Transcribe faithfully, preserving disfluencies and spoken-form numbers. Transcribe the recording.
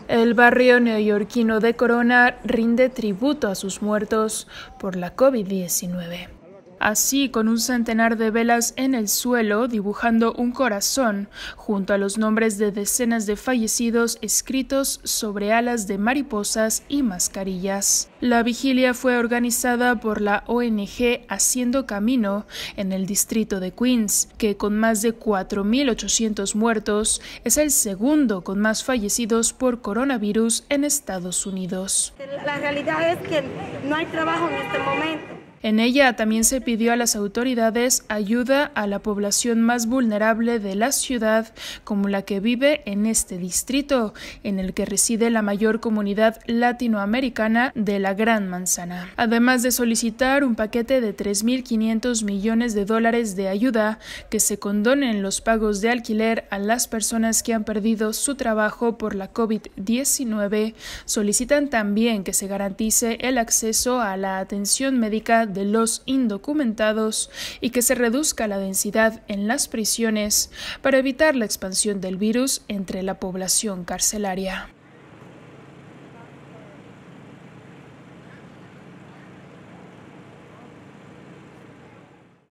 El barrio neoyorquino de Corona rinde tributo a sus muertos por la COVID diecinueve. Así, con un centenar de velas en el suelo dibujando un corazón, junto a los nombres de decenas de fallecidos escritos sobre alas de mariposas y mascarillas. La vigilia fue organizada por la O N G Haciendo Camino en el distrito de Queens, que con más de cuatro mil ochocientos muertos es el segundo con más fallecidos por coronavirus en Estados Unidos. La realidad es que no hay trabajo en este momento. En ella también se pidió a las autoridades ayuda a la población más vulnerable de la ciudad, como la que vive en este distrito, en el que reside la mayor comunidad latinoamericana de la Gran Manzana. Además de solicitar un paquete de tres mil quinientos millones de dólares de ayuda, que se condonen los pagos de alquiler a las personas que han perdido su trabajo por la COVID diecinueve, solicitan también que se garantice el acceso a la atención médica de los indocumentados y que se reduzca la densidad en las prisiones para evitar la expansión del virus entre la población carcelaria.